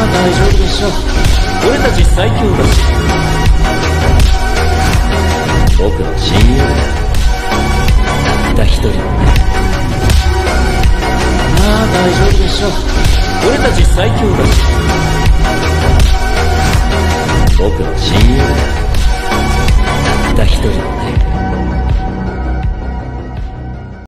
大丈夫でしょう。俺たち最強だし。僕の親友だ。たった一人のね。まあ大丈夫でしょう。俺たち最強だし。僕の親友だ。たった一人のね。